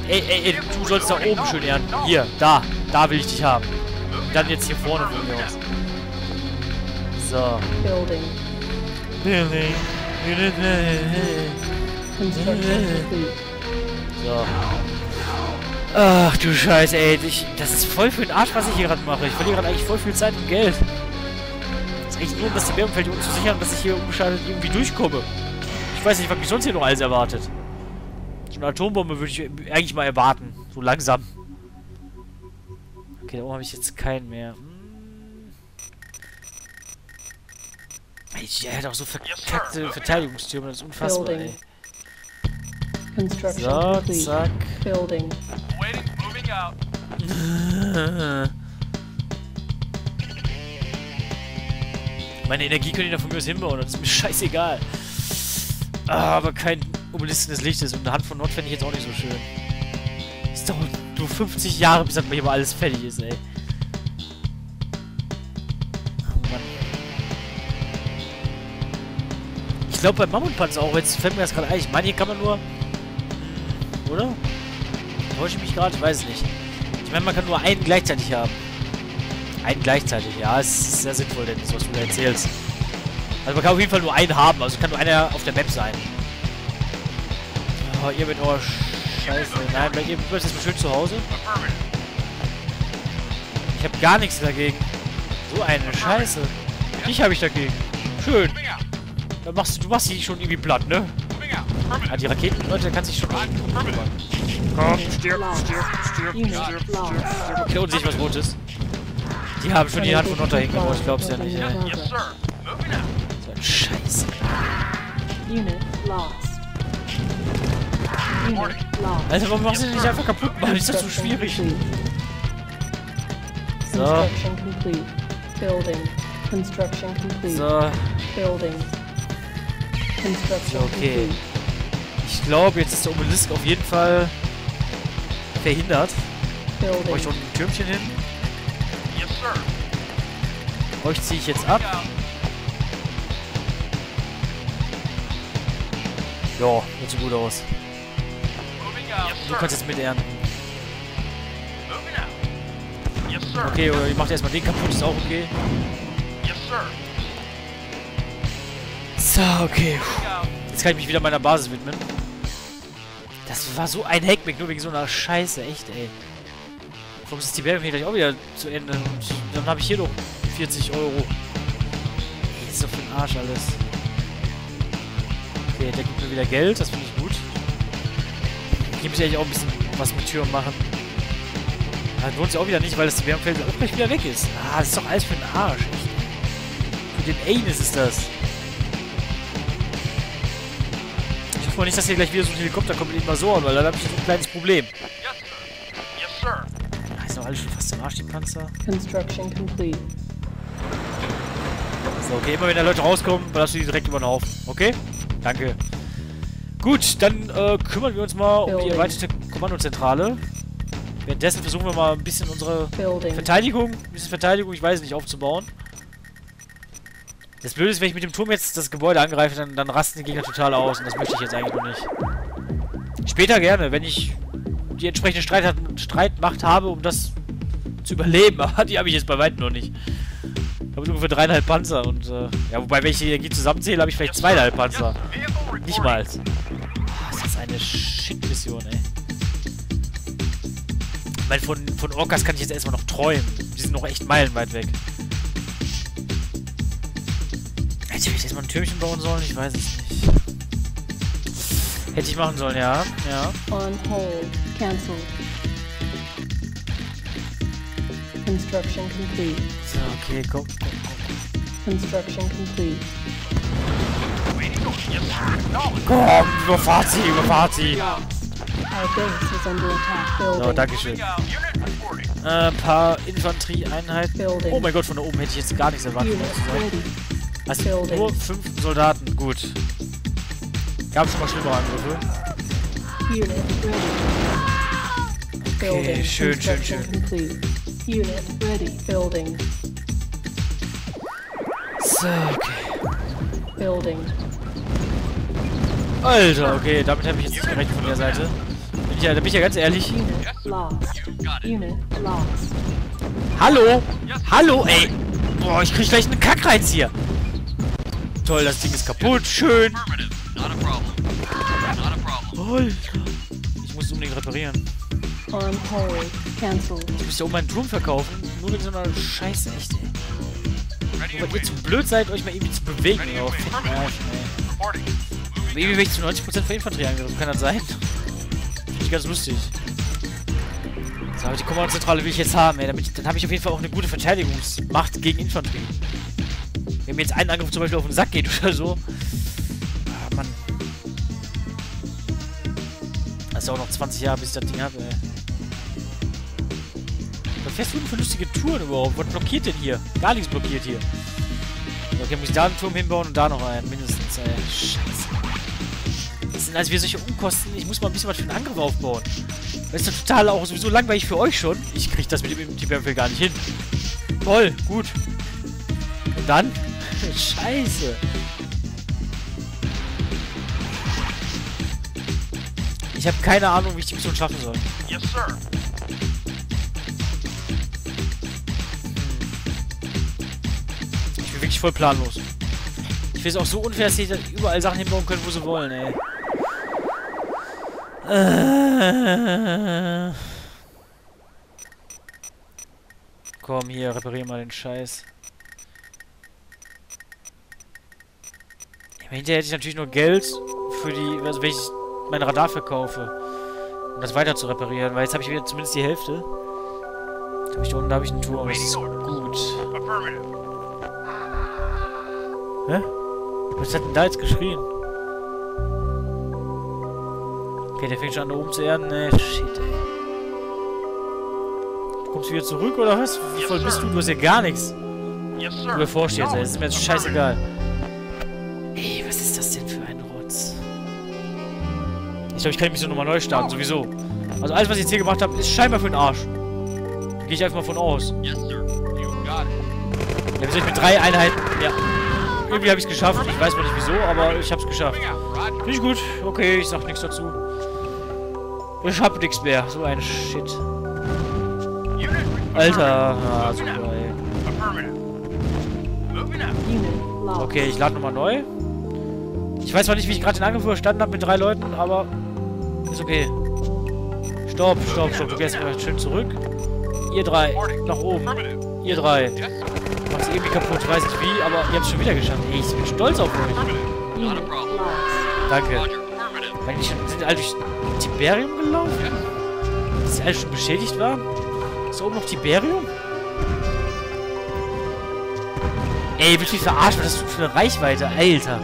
Ey, du sollst da oben schön ernten. Hier, da will ich dich haben. Und dann jetzt hier vorne von mir aus. So. Building. Building. Construction complete. So. Ach du Scheiße, ey. Das ist voll für den Arsch, was ich hier gerade mache. Ich verliere gerade eigentlich voll viel Zeit und Geld. Das ist eigentlich nur, um das Bärenfeld hier unten zu sichern, dass ich hier ungeschadet irgendwie durchkomme. Ich weiß nicht, was mich sonst hier noch alles erwartet. So eine Atombombe würde ich eigentlich mal erwarten. So langsam. Okay, da oben habe ich jetzt keinen mehr. Der hat auch so verkackte Verteidigungstürme, das ist unfassbar, ey. Construction So, complete. zack. Building. Meine Energie können die da von mir aus hinbauen, das ist mir scheißegal. Aber kein Obelisken des Lichtes und eine Hand von Nord fände ich jetzt auch nicht so schön. Es dauert nur 50 Jahre, bis dann hier mal alles fertig ist, ey. Oh Mann. Ich glaube beim Mammutpanzer auch, jetzt fällt mir das gerade ein. Ich meine, hier kann man nur... Oder? Täusche ich mich gerade? Ich weiß es nicht. Ich meine, man kann nur einen gleichzeitig haben. Einen gleichzeitig, ja. Es ist sehr sinnvoll, denn das, was du da erzählst. Also man kann auf jeden Fall nur einen haben. Also kann nur einer auf der Map sein. Oh, ihr mit eurer Scheiße. Nein, weil ihr bleibt jetzt mal schön zu Hause. Ich habe gar nichts dagegen. So eine Scheiße. Dich habe ich dagegen. Schön. Dann du machst die schon irgendwie platt, ne? Ah, die Raketen, Leute, da kann sich schon... Komm, stirb. Okay, und sehe ich was Rotes. Die haben schon die Hand von Nord dahin gebaut, ich glaub's ja nicht, ey. So ein Scheiße. Unit lost. Unit lost. Alter, warum machst du den nicht einfach kaputt machen? Ist das so schwierig? So. Construction complete. Building. Construction complete. So. Building. Construction Okay. complete. Ich glaube, jetzt ist der Obelisk auf jeden Fall verhindert. Building. Euch unten ein Türmchen hin. Euch ziehe ich jetzt ab. Ja, sieht so gut aus. Du kannst jetzt mit ernten. Okay, oder ihr macht erstmal den kaputt, ist auch okay. So, okay. Jetzt kann ich mich wieder meiner Basis widmen. Das war so ein Hackback, nur wegen so einer Scheiße, echt, ey. Warum ist die Werbung hier gleich auch wieder zu Ende? Und dann habe ich hier noch 40 Euro. Ey, das ist doch für den Arsch alles. Okay, der gibt mir wieder Geld, das finde ich gut. Hier muss ich eigentlich auch ein bisschen was mit Türen machen. Das lohnt sich auch wieder nicht, weil das Wärmfeld auch gleich wieder weg ist. Ah, das ist doch alles für den Arsch, echt. Für den Anus ist das. Ich hoffe mal nicht, dass hier gleich wieder so ein Helikopter kommt mit Invasoren, weil dann habe ich so ein kleines Problem. Da ist doch alles schon fast im Arsch, die Panzer. Construction complete. So, okay, immer wenn da Leute rauskommen, lass du die direkt über den Haufen. Okay? Danke. Gut, dann kümmern wir uns mal um die erweiterte Kommandozentrale. Währenddessen versuchen wir mal ein bisschen unsere Verteidigung, ich weiß nicht, aufzubauen. Das Blöde ist, wenn ich mit dem Turm jetzt das Gebäude angreife, dann rasten die Gegner total aus und das möchte ich jetzt eigentlich noch nicht. Später gerne, wenn ich die entsprechende Streitmacht habe, um das zu überleben, aber die habe ich jetzt bei weitem noch nicht. Ich habe ungefähr 3,5 Panzer und ja, wobei, wenn ich die Energie zusammenzähle, habe ich vielleicht 2,5 Panzer. Nicht mal. Oh, ist das eine Shit-Mission, ey. Ich meine, von Orkas kann ich jetzt erstmal noch träumen. Die sind noch echt meilenweit weg. Hätte ich jetzt mal ein Türmchen bauen sollen? Ich weiß es nicht. Hätte ich machen sollen, ja. Ja. On hold. Cancel. Construction complete. So, okay, go. Construction complete. Komm, überfahrt sie. Our base is under attack. Building. So, dankeschön. Ein paar Infanterieeinheiten. Oh mein Gott, von da oben hätte ich jetzt gar nichts erwartet. Unit ready. Also nur 5 Soldaten, gut. Gab es schon mal schlimmere Angriffe? Unit ready. Building. Okay, schön. Complete. Unit ready. Building. So, okay. Building. Alter, okay, damit habe ich jetzt nicht gerechnet von der Seite. Wenn da bin ich ja ganz ehrlich. Unit lost. Unit lost. Hallo? Hallo, ey. Boah, ich krieg gleich einen Kackreiz hier. Toll, das Ding ist kaputt. Schön. Alter. Ich muss es unbedingt reparieren. On hold. Cancelled. Ich müsste oben meinen Drum verkaufen. Nur wegen so einer Scheiße, echt, ey. Nur weil ihr zu blöd seid, euch mal irgendwie zu bewegen. Oh, fick Arsch, ey. Aber irgendwie werde ich zu 90% für Infanterie angegriffen. Kann das sein? Finde ich ganz lustig. So, aber die Kommandozentrale will ich jetzt haben, ey. Dann habe ich auf jeden Fall auch eine gute Verteidigungsmacht gegen Infanterie. Wenn mir jetzt ein Angriff zum Beispiel auf den Sack geht oder so. Ah, Mann. Das ist ja auch noch 20 Jahre, bis ich das Ding habe, ey. Was fährst du denn für lustige Touren überhaupt? Was blockiert denn hier? Gar nichts blockiert hier. Okay, muss ich da einen Turm hinbauen und da noch einen, mindestens, ey. Scheiße. Das sind also wieder solche Unkosten. Ich muss mal ein bisschen was für den Angriff aufbauen. Das ist doch total auch sowieso langweilig für euch schon. Ich krieg das mit dem Imperium gar nicht hin. Toll, gut. Und dann? Scheiße. Ich habe keine Ahnung, wie ich die Mission schaffen soll. Yes, sir. Ich bin wirklich voll planlos. Ich finde es auch so unfair, dass sie da überall Sachen hinbauen können, wo sie wollen, ey. Komm, hier, reparier mal den Scheiß. Hinterher hätte ich natürlich nur Geld für die, also wenn ich mein Radar verkaufe, um das weiter zu reparieren, weil jetzt habe ich wieder zumindest die Hälfte. Da habe ich einen Turm, das ist gut. Hä? Was hat denn da jetzt geschrien? Okay, der fängt schon an, da oben zu erden. Ne, shit, ey. Du kommst wieder zurück, oder was? Wie voll bist du? Du hast ja gar nichts. Du bevorstehst, ey. Das ist mir jetzt scheißegal. Ey, was ist das denn für ein Rotz? Ich glaube, ich kann mich so nochmal neu starten, sowieso. Also alles, was ich jetzt hier gemacht habe, ist scheinbar für den Arsch. Da gehe ich einfach mal von aus. Ja, wie soll ich mit 3 Einheiten... Ja. Irgendwie habe ich es geschafft. Ich weiß mal nicht wieso, aber ich habe es geschafft. Finde ich gut. Okay, ich sag nichts dazu. Ich hab nichts mehr. So ein Shit. Alter. Ah, super, ey. Okay, ich lade nochmal neu. Ich weiß zwar nicht, wie ich gerade den Angriff überstanden habe mit 3 Leuten, aber ist okay. Stopp, stopp, stopp. Du gehst mal schön zurück. Ihr 3, nach oben. Ihr 3. Macht's irgendwie kaputt, ich weiß nicht wie, aber ihr habt es schon wieder geschafft. Ey, ich bin stolz auf euch. Danke. Sind alle durch Tiberium gelaufen? Dass die alle schon beschädigt waren? Ist da oben noch Tiberium? Ey, willst du mich verarschen? Was hast du für eine Reichweite? Alter.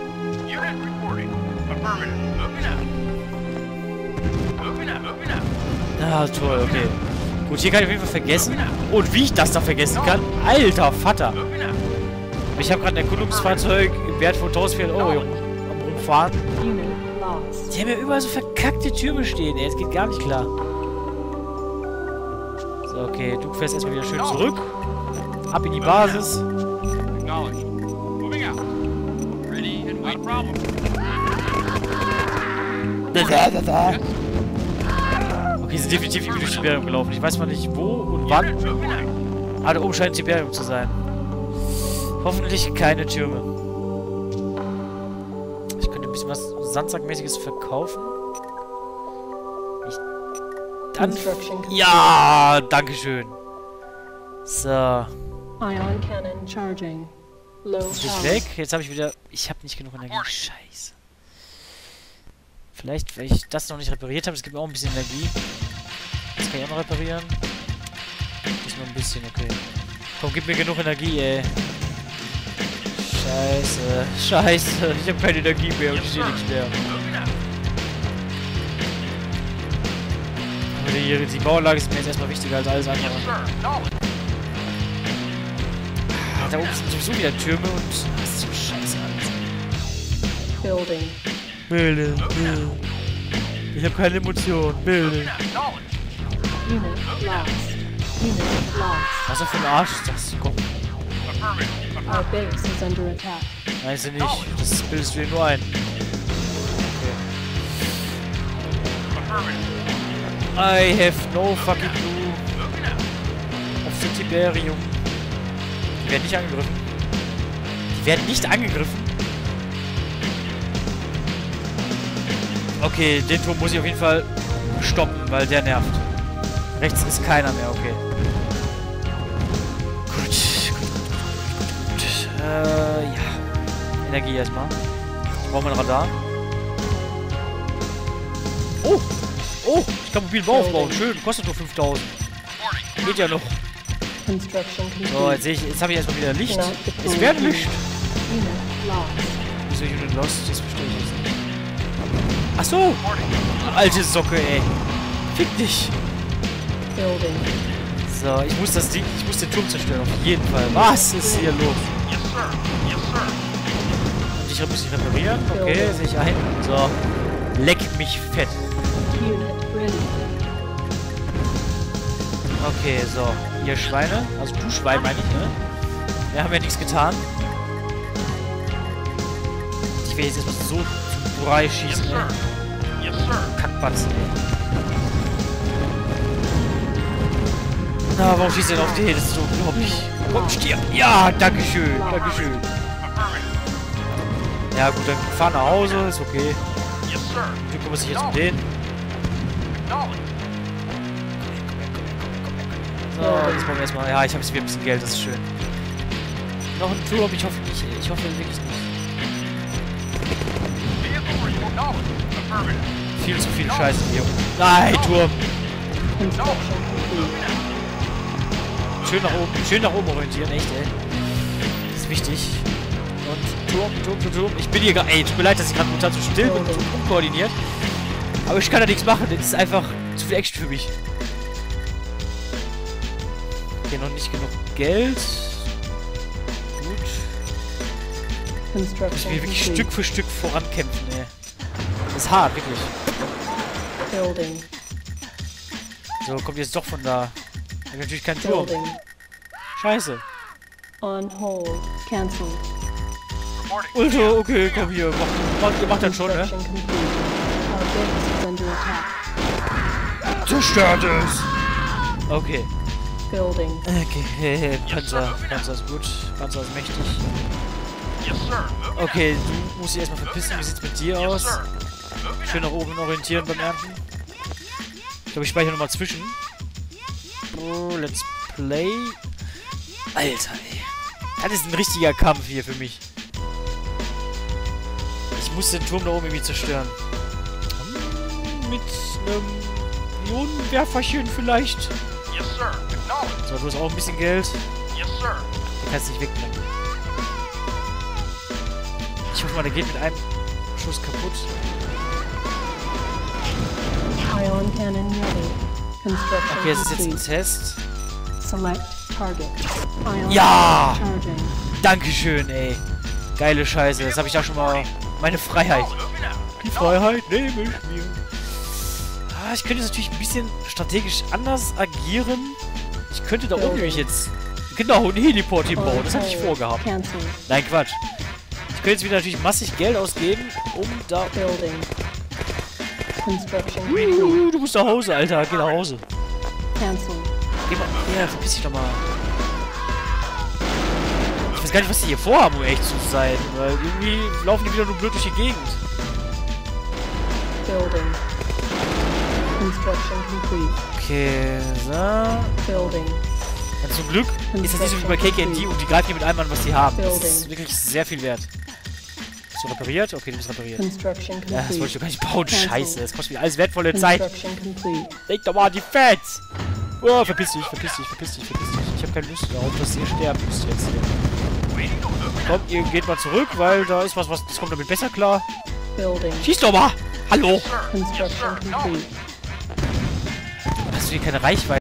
Ah, toll, okay. Gut, hier kann ich auf jeden Fall vergessen. Und wie ich das da vergessen kann? Alter Vater. Ich habe gerade ein Erkundungsfahrzeug im Wert von 1400 Euro am Rumfahren. Die haben ja überall so verkackte Türme stehen. Ey, das geht gar nicht klar. So, okay. Du fährst erstmal wieder schön zurück. Ab in die Basis. Okay, sind definitiv irgendwie durch Tiberium gelaufen. Ich weiß mal nicht wo und wann. Aber da oben scheint Tiberium zu sein. Hoffentlich keine Türme. Ich könnte ein bisschen was Sandsackmäßiges verkaufen. Dann... Ja, dankeschön. So. Ion cannon charging. Low Jetzt bin ich weg. Jetzt habe ich wieder... Ich habe nicht genug Energie. Scheiße. Vielleicht, weil ich das noch nicht repariert habe. Es gibt mir auch ein bisschen Energie. Das kann ich auch noch reparieren. Das ist nur ein bisschen, okay. Komm, gib mir genug Energie, ey. Scheiße. Scheiße. Ich habe keine Energie mehr und ich sehe nichts mehr. Aber die Bauanlage ist mir jetzt erstmal wichtiger als alles andere. Da oben sind sowieso wieder Türme und... Das ist so scheiße alles. building. Bilde. Ich habe keine Emotion. Bilde. Unit lost. Unit lost. Was für ein Arsch ist das? Komm. Our base is under attack. Nein, ist nicht. Das bildest du dir nur ein. Okay. I have no fucking clue. Auf the Tiberium. Die werden nicht angegriffen. Die werden nicht angegriffen. Okay, den Turm muss ich auf jeden Fall stoppen, weil der nervt. Rechts ist keiner mehr, okay. Gut. Ja. Energie erstmal. Brauchen wir ein Radar. Oh! Oh! Ich kann mobilen Bau aufbauen. Schön. Kostet nur 5000. Geht ja noch. So, jetzt sehe ich. Jetzt habe ich erstmal wieder Licht. Es wird Licht. Wieso Unit Lost? Das verstehe ich jetzt nicht. Ach so! Du alte Socke, ey. Fick dich. So, ich muss den Turm zerstören. Auf jeden Fall. Was ist hier los? Und ich muss ihn reparieren. Okay, sehe ich ein. So. Leck mich fett. Okay, so. Ihr Schweine. Also du Schwein, meine ich, ne? Wir haben ja nichts getan. Ich will jetzt erstmal so zum Brei schießen, ne? Kackbatzen, ey. Na, warum schießt er denn auf den? Das ist so unglaublich. Komm, stirb! Ja, dankeschön, dankeschön. Ja gut, dann fahr nach Hause, ist okay. Du kümmerst dich jetzt um den. So, jetzt machen wir erstmal. Ja, ich habe jetzt wieder ein bisschen Geld, das ist schön. Noch ein Turm, ich hoffe nicht. Ich hoffe wirklich nicht. Viel zu viel Scheiße hier. Nein, Turm! Schön nach oben orientieren, echt, ey. Das ist wichtig. Und Turm. Ich bin hier gar. Ey, tut mir leid, dass ich gerade total so still bin und so unkoordiniert. Aber ich kann da nichts machen, das ist einfach zu viel Action für mich. Okay, noch nicht genug Geld. Gut. Ich muss mich wirklich Stück für Stück vorankämpfen, ey. Das ist hart, wirklich. So, kommt jetzt doch von da. Ich habe natürlich keinen Turm. Scheiße. On hold. Cancel. Ultra, okay, komm hier. Ihr macht das schon, ne? Zerstört es! Okay. Okay, Panzer ist gut. Panzer ist mächtig. Okay, du musst dich erstmal verpissen. Wie sieht's mit dir aus? Schön nach oben orientieren beim Ernten. Ich glaube, ich speichere nochmal zwischen. Oh, let's play. Alter, ey. Das ist ein richtiger Kampf hier für mich. Ich muss den Turm da oben irgendwie zerstören. Mit einem Ionenwerferchen vielleicht. So, du hast auch ein bisschen Geld. Du kannst dich wegbringen. Ich hoffe mal, der geht mit einem Schuss kaputt. Ion cannon ready. Construction Okay, es ist jetzt ein complete. Test. Select target. Ion Ja! charging. Dankeschön, ey. Geile Scheiße. Jetzt habe ich da schon mal meine Freiheit. Die Freiheit nehme ich mir. Ah, ich könnte jetzt natürlich ein bisschen strategisch anders agieren. Ich könnte da oben nämlich jetzt genau einen Heliport hinbauen. Das hatte ich vorgehabt. Cancel. Nein, Quatsch. Ich könnte jetzt wieder natürlich massig Geld ausgeben, um da... Building. Construction complete. Du musst nach Hause, Alter. Geh nach Hause. Cancel. Geh mal... Ja, verpiss dich doch mal. Ich weiß gar nicht, was die hier vorhaben, um echt zu sein. Weil irgendwie laufen die wieder nur blöd durch die Gegend. Building. Construction complete. Okay, so. Building. Ja, zum Glück ist das nicht so wie bei KKND und die greifen hier mit allem an, was die haben. Das ist wirklich sehr viel wert. Ist du repariert? Okay, du bist repariert. Construction complete. Ja, das wollte ich doch gar nicht bauen. Scheiße, das kostet mir alles wertvolle Zeit. Construction complete. Denk doch mal an die Fans! Oh, verpiss dich. Ich hab keine Lust darauf, dass ihr sterben müsst jetzt hier. Komm, ihr geht mal zurück, weil da ist was, das kommt damit besser klar. Building. Schieß doch mal! Hallo! Construction complete. Hast du hier keine Reichweite?